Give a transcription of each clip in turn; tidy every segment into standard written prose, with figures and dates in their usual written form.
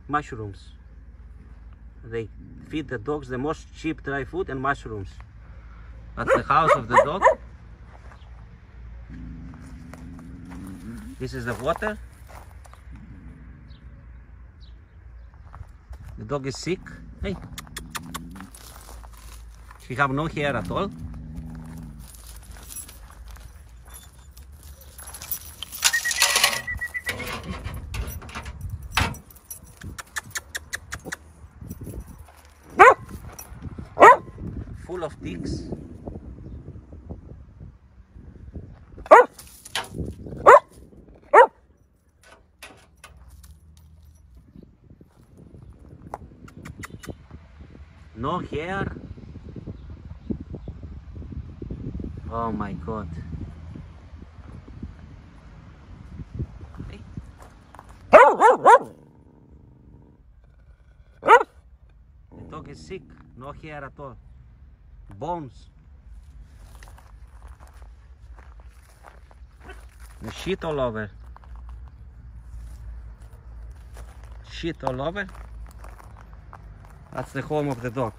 mushrooms. They feed the dogs the most cheap dry food and mushrooms. That's the house of the dog. This is the water. The dog is sick. Hey. She have no hair at all. Full of ticks. No hair. Oh my God. Hey. The dog is sick. No hair at all. Bones. The shit all over. Shit all over. That's the home of the dog.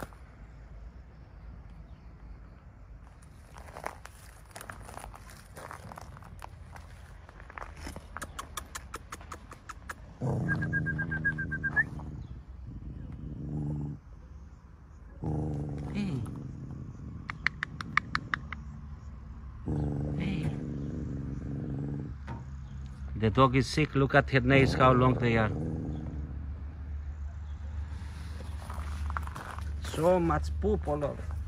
Hey. Hey. The dog is sick. Look at her nails, how long they are. So much poop all over.